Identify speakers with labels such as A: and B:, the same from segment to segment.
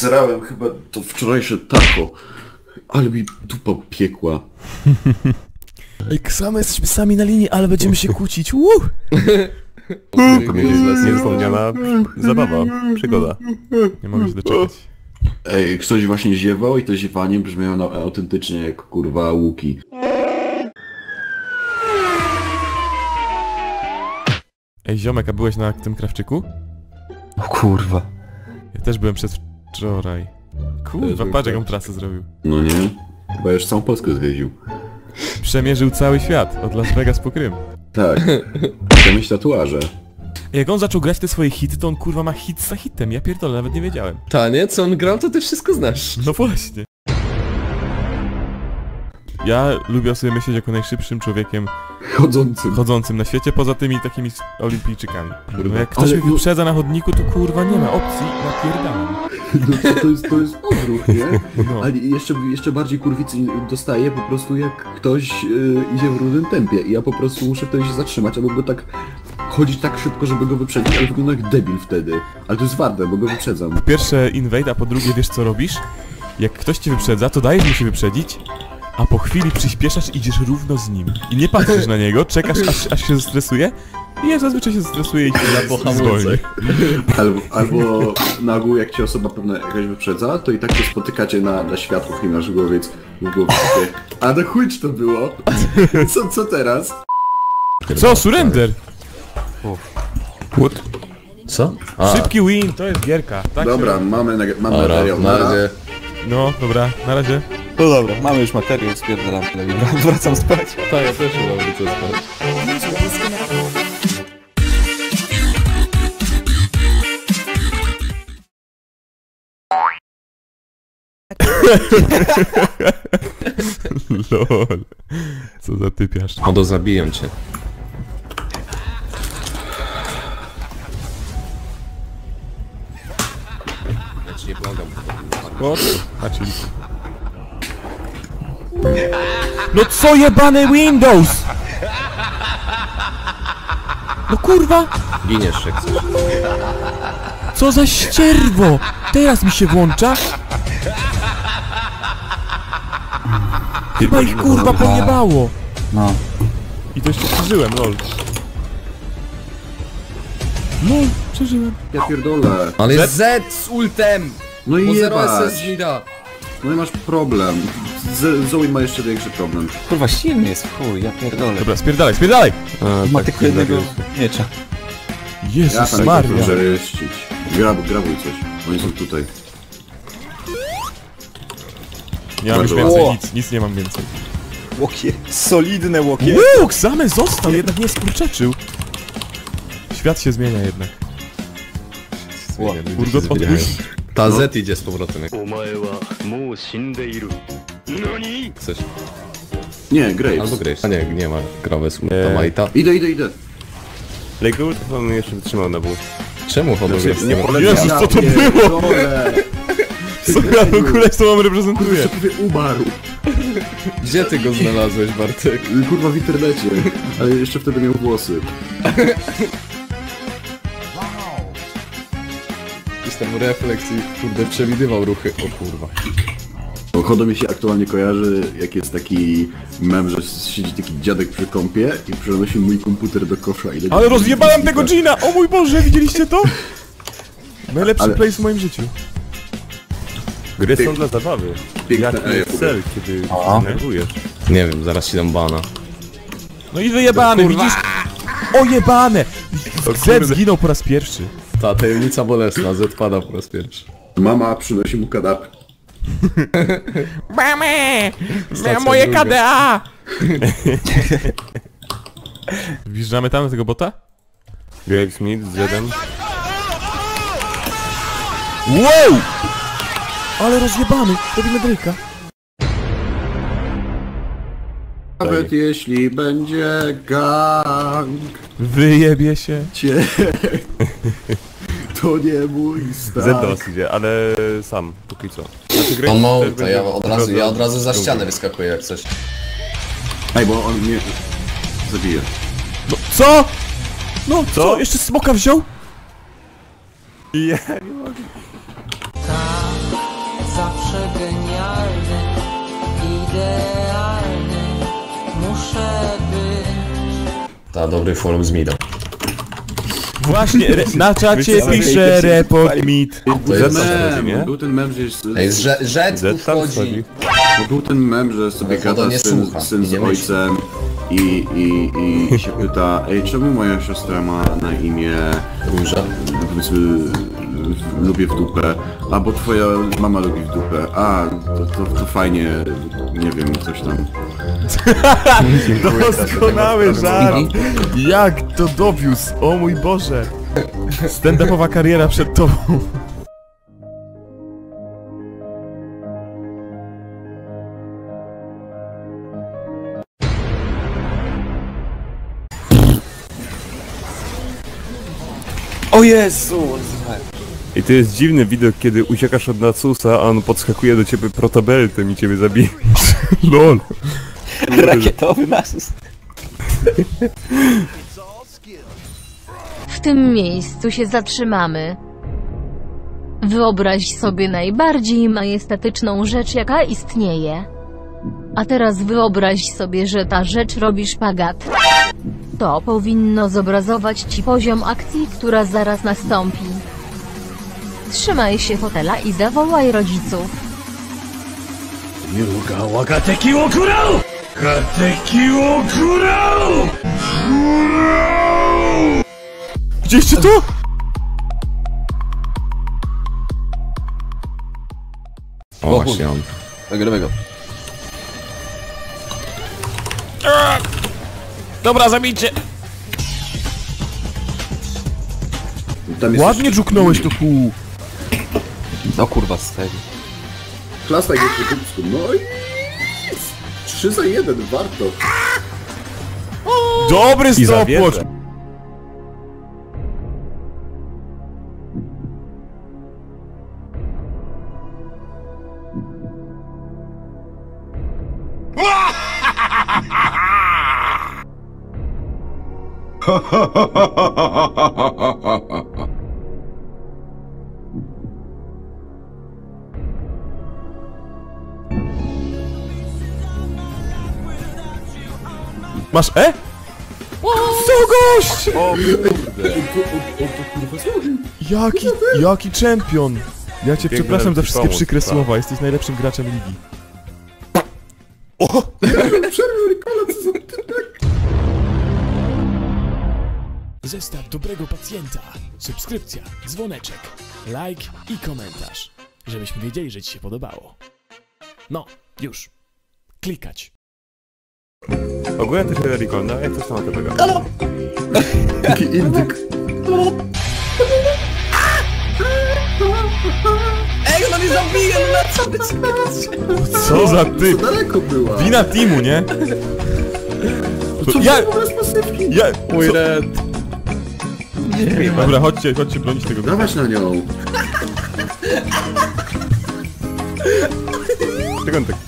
A: zesrałem chyba to wczorajsze taco. Ale mi dupa piekła.
B: Ej, Ksamy, jesteśmy sami na linii, ale będziemy się kłócić.
C: Niezapomniana zabawa, przygoda.
B: Nie mogę się doczekać.
A: Ej, ktoś właśnie ziewał i to ziewanie brzmiało autentycznie jak kurwa łuki.
B: Ej, ziomek, a byłeś na tym krawczyku?
D: O kurwa.
B: Ja też byłem przedwczoraj. Kurwa, patrz jaką trasę zrobił.
A: No nie? Chyba już całą Polskę zwiedził.
B: Przemierzył cały świat, od Las Vegas po Krym.
A: Tak. Chcę mieć tatuaże.
B: Jak on zaczął grać te swoje hity, to on kurwa ma hit za hitem, ja pierdolę, nawet nie wiedziałem.
E: Ta, co on grał, to ty wszystko znasz.
B: No właśnie. Ja lubię o sobie myśleć jako najszybszym człowiekiem chodzącym na świecie, poza tymi takimi olimpijczykami. No jak ktoś mnie wyprzedza na chodniku, to kurwa nie ma opcji, napierdalam.
A: No to jest odruch, nie?
B: No.
A: Ale jeszcze bardziej kurwicy dostaje po prostu jak ktoś idzie w równym tempie i ja po prostu muszę wtedy się zatrzymać, albo go tak chodzić tak szybko, żeby go wyprzedzić, ale wygląda jak debil wtedy. Ale to jest warte, bo go wyprzedzam.
B: Po pierwsze invade, a po drugie wiesz co robisz? Jak ktoś cię wyprzedza, to dajesz mu się wyprzedzić, a po chwili przyspieszasz i idziesz równo z nim. I nie patrzysz na niego, czekasz aż się zestresuje i ja zazwyczaj się zestresuje i się zwolni.
A: Albo na ogół jak cię osoba pewna jakaś wyprzedza, to i tak się spotykacie na światłach i masz w głowie takie, a no chuj to było? Co teraz?
B: Co? Surrender!
E: What? Co?
B: Szybki win, to jest gierka. Tak
A: Dobra, mamy materiał.
E: Na razie.
B: No, dobra, na razie.
D: No dobra, mamy już materiał, spierdalam. Wracam spać.
E: Tak, ja też chyba wrócę spać.
B: Lol. Co za typiarz.
E: Odo, zabiję cię. Ja ci nie pomagam.
B: No co jebane Windows! No kurwa!
E: Giniesz jak chcesz.
B: Co za ścierwo! Teraz mi się włącza? Chyba ich kurwa pojebało!
D: No.
B: I to jeszcze przeżyłem, lol. No, przeżyłem.
A: Ja pierdolę.
E: Ale jest Z z ultem!
A: No i
E: Bo 0
A: jebać.
E: SS mi da.
A: No i masz problem. Zoe ma jeszcze większy problem.
D: Kurwa, silny jest, chuj, ja pierdolę.
B: Dobra, spierdalaj, spierdalaj!
D: Ma tylko jednego miecza.
A: Ja
B: Jezus
A: tam
B: Maria!
A: muszę ryścić. Grabuj coś. Oni są tutaj.
B: Nie mam już
A: Bardzo
B: więcej, nic nie mam więcej.
D: Łokie, solidne łokie.
B: Łuk, same został, jednak nie skurczeczył. Świat się zmienia jednak. Urgot odpuść.
E: Ta Z idzie z powrotem. Jak chcesz.
A: Nie, Graves.
E: Albo Graves. A nie ma Graves, to Majta.
A: Idę.
C: Legut on jeszcze wytrzymał na bół.
E: Czemu Hodo Graves nie ma?
B: Jezus, co to było? Co ja w ogóle z tobą reprezentuję?
A: Jeszcze prawie umarł.
E: Gdzie ty go znalazłeś, Bartek?
A: Kurwa w internecie. Ale jeszcze wtedy miał włosy.
E: Jestem refleks i kurde przewidywał ruchy. O kurwa.
A: Hodo mi się aktualnie kojarzy, jak jest taki mem, że siedzi taki dziadek przy kąpie i przenosi mój komputer do kosza i
B: Ale rozjebałem tego Gina! O mój Boże, widzieliście to? Najlepszy play w moim życiu.
C: Gry są dla zabawy.
A: Piękne
C: Jaki jest cel, kiedy nerwujesz?
E: Nie wiem, zaraz ci dam bana.
B: No i wyjebany, widzisz? O jebane! Z zginął po raz pierwszy.
E: Ta tajemnica bolesna, Z pada po raz pierwszy.
A: Mama przynosi mu kanapę.
B: Mamę!
E: Stacja
B: Moje
E: druga.
B: KDA! Wjeżdżamy tam na tego bota?
C: Gravesmith z Z-em.
B: Wow! Ale rozjebany, robimy Drake'a.
A: Nawet jeśli będzie gang
B: Wyjebie się.
A: to nie mój
C: Z
A: stan.
C: do was idzie, ale sam, póki co. Znaczy, Graves
E: On ma
C: też
E: ulta,
C: będzie
E: ja od razu za ścianę wyskakuję jak coś.
A: Ej, bo on mnie zabije.
B: No, co? No, co? Jeszcze smoka wziął?
C: Ja nie mogę.
F: zawsze genialny, idealny, muszę być.
E: Ta dobry forum z Midą.
B: Właśnie, na czacie pisze report mit.
A: Był ten mem, że jest...
E: Ej, Rzec tu wchodzi.
A: Był ten mem, że sobie
E: Woda
A: gada
E: nie słucha
A: syn
E: i
A: z
E: nie myśli.
A: ojcem i się pyta, ej, czemu moja siostra ma na imię
E: Róża.
A: lubię w dupę, a bo twoja mama lubi w dupę, a to fajnie, nie wiem, coś tam.
B: Doskonały żart! Jak to dowiózł? O mój Boże! Stand-upowa kariera przed tobą.
D: O Jezu!
C: I to jest dziwny widok, kiedy uciekasz od Natsusa, a on podskakuje do ciebie protobeltem i ciebie zabije.
B: LOL.
D: Rakietowy nasus.
G: W tym miejscu się zatrzymamy. Wyobraź sobie najbardziej majestatyczną rzecz, jaka istnieje. A teraz wyobraź sobie, że ta rzecz robi szpagat. To powinno zobrazować ci poziom akcji, która zaraz nastąpi. Trzymaj się fotela i zawołaj rodziców.
B: Widzieliście to?
E: O, właśnie on.
D: Nagramy go.
B: Dobra, zabijcie!
A: Tam jest
B: Ładnie dżuknąłeś to kół.
D: No kurwa, stary.
A: klasa jest po dupsku, no i 3 za 1, warto.
B: Dobry
C: I
B: stopwatch!
C: zawierzę.
B: Masz E? Co gość?
C: O kurde.
B: Jaki czempion! Ja cię
C: Piękny
B: przepraszam za wszystkie
C: pomóc,
B: przykre
C: tak.
B: słowa, jesteś najlepszym graczem ligi.
H: Zestaw dobrego pacjenta, subskrypcja, dzwoneczek, like i komentarz, żebyśmy wiedzieli, że ci się podobało. No, już. Klikać.
C: Ogólnie to się Recall, no jak to samo tego.
A: Taki indyk.
D: Ej, ona mnie zabije, no na co ty
B: Co za typ?
A: Co daleko była?
B: Wina teamu, nie?
A: Co
B: Ja-
A: w ogóle z pasywki?
B: Ja...
E: Mój red.
B: Dobra, chodźcie bronić tego.
A: Dawać na nią.
C: Czego on tak...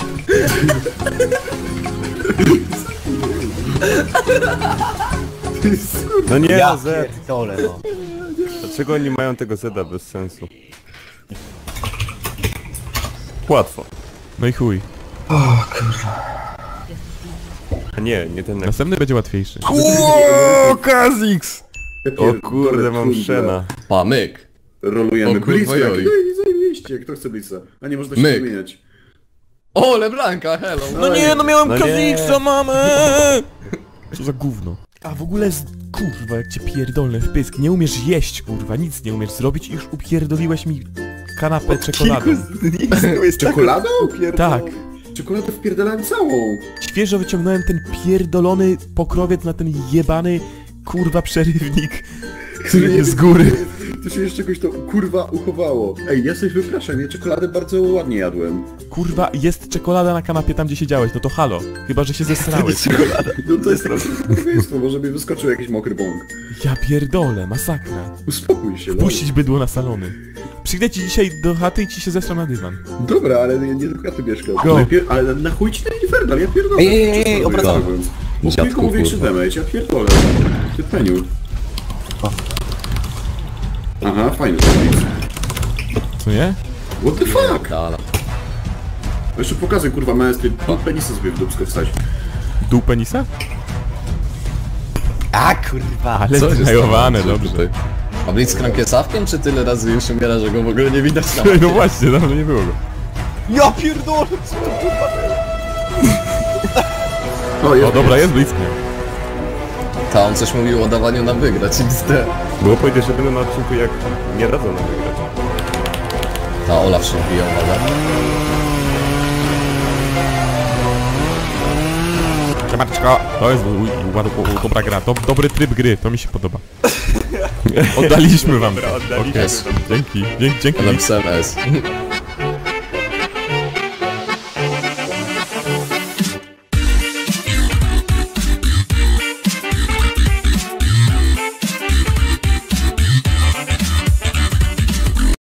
C: No nie,
D: Ja
C: no Z.
D: pierdolę, no.
C: Dlaczego oni mają tego Zeda bez sensu? Łatwo.
B: No i chuj.
C: A nie, nie ten...
B: Następny będzie łatwiejszy.
C: Ooo, Kazix!
A: Ja
C: O
A: pierdolę,
C: kurde, mam
A: kurde.
C: szena.
E: Pamyk.
A: Rolujemy.
E: O kurwa,
A: Blitz, jak...
E: joj.
A: No i zajebiście, kto chce Blitza? A nie można się
E: Myk.
A: wymieniać.
E: O, Leblanka, hello.
B: No nie, no miałem
C: No nie.
B: Kaziksa, mamę! Co za gówno. A w ogóle kurwa, jak cię pierdolę w pysk. Nie umiesz jeść, kurwa, nic nie umiesz zrobić i już upierdoliłeś mi kanapę czekoladą.
A: Czekoladą?
B: Tak.
A: Czekoladę wpierdalałem całą.
B: Świeżo wyciągnąłem ten pierdolony pokrowiec na ten jebany, kurwa, przerywnik, który jest z góry.
A: To się jeszcze jakoś to kurwa uchowało. Ej, ja coś wypraszam, ja czekoladę bardzo ładnie jadłem.
B: Kurwa, jest czekolada na kanapie tam, gdzie siedziałeś, no to halo. Chyba, że się zesrałeś.
A: No to jest prawdopodobieństwo, może mi wyskoczył jakiś mokry bąk.
B: Ja pierdolę, masakra.
A: Uspokój się, no.
B: Puścić bydło na salony. Przyjdę ci dzisiaj do chaty i ci się zesram na dywan.
A: Dobra, ale nie do chaty mieszkam.
B: Go.
A: Ale na chuj ci ten infernal, ja pierdolę.
D: Ej, obracamy.
A: Dziadku, mu większy damage, ja pierdolę. Ty peniu. Aha, fajny zrobił.
B: Co nie?
A: What the fuck?
E: Dala.
A: Jeszcze pokazuj, kurwa, maestry, penisa sobie w dupsko wstać.
B: Dół penisa?
D: A kurwa!
B: Ale
E: Co się
B: znajowane,
E: stało?
B: dobrze.
E: Tutaj? A Blitzcrank jest awkiem, czy tyle razy już umiera, że go w ogóle nie widać na
B: No właśnie, dawno nie było go.
D: Ja pierdolę, co to kurwa?
B: O dobra, jest Blitzcrank.
E: Ta, on coś mówił o dawaniu nam wygrać, XD.
C: Było powiedzieć, że będę na odcinku jak nie radzą nam wygrać.
E: Ta Olaf się wbija, uwaga.
B: Siemaneczko. To jest dobra gra, dobry tryb gry, to mi się podoba. Oddaliśmy wam.
C: Oddaliśmy.
B: Okej, dzięki.
E: Ja napisałem S.